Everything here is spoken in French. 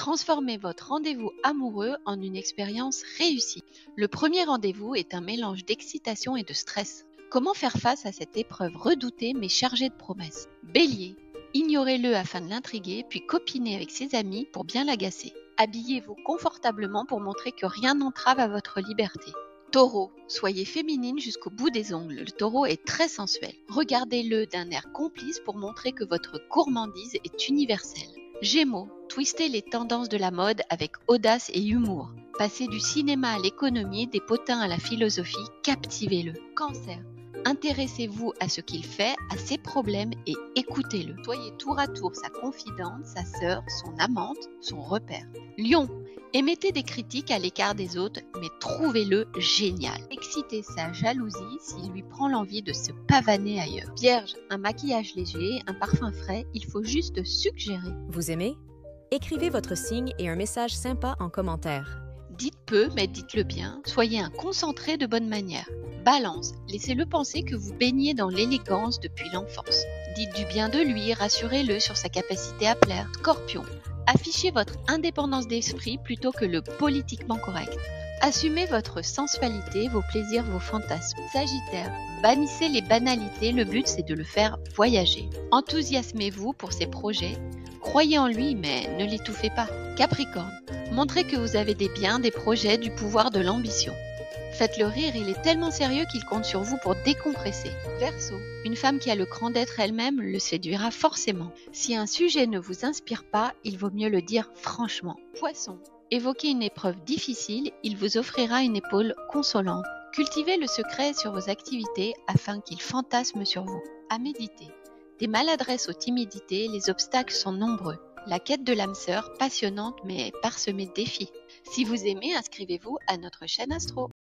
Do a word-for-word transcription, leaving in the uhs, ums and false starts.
Transformez votre rendez-vous amoureux en une expérience réussie. Le premier rendez-vous est un mélange d'excitation et de stress. Comment faire face à cette épreuve redoutée mais chargée de promesses? Bélier, ignorez-le afin de l'intriguer, puis copinez avec ses amis pour bien l'agacer. Habillez-vous confortablement pour montrer que rien n'entrave à votre liberté. Taureau, soyez féminine jusqu'au bout des ongles. Le taureau est très sensuel. Regardez-le d'un air complice pour montrer que votre gourmandise est universelle. Gémeaux, twistez les tendances de la mode avec audace et humour. Passez du cinéma à l'économie, des potins à la philosophie, captivez-le. Cancer, intéressez-vous à ce qu'il fait, à ses problèmes et écoutez-le. Soyez tour à tour sa confidente, sa sœur, son amante, son repère. Lion, émettez des critiques à l'écart des autres, mais trouvez-le génial. Excitez sa jalousie s'il lui prend l'envie de se pavaner ailleurs. Vierge, un maquillage léger, un parfum frais, il faut juste suggérer. Vous aimez? Écrivez votre signe et un message sympa en commentaire. Dites peu, mais dites-le bien. Soyez un concentré de bonne manière. Balance, laissez-le penser que vous baignez dans l'élégance depuis l'enfance. Dites du bien de lui, rassurez-le sur sa capacité à plaire. Scorpion, affichez votre indépendance d'esprit plutôt que le politiquement correct. Assumez votre sensualité, vos plaisirs, vos fantasmes. Sagittaire, bannissez les banalités, le but c'est de le faire voyager. Enthousiasmez-vous pour ses projets. Croyez en lui, mais ne l'étouffez pas. Capricorne, montrez que vous avez des biens, des projets, du pouvoir, de l'ambition. Faites-le rire, il est tellement sérieux qu'il compte sur vous pour décompresser. Verseau, une femme qui a le cran d'être elle-même le séduira forcément. Si un sujet ne vous inspire pas, il vaut mieux le dire franchement. Poisson, évoquez une épreuve difficile, il vous offrira une épaule consolante. Cultivez le secret sur vos activités afin qu'il fantasme sur vous. À méditer. Des maladresses aux timidités, les obstacles sont nombreux. La quête de l'âme sœur, passionnante mais parsemée de défis. Si vous aimez, inscrivez-vous à notre chaîne Astro.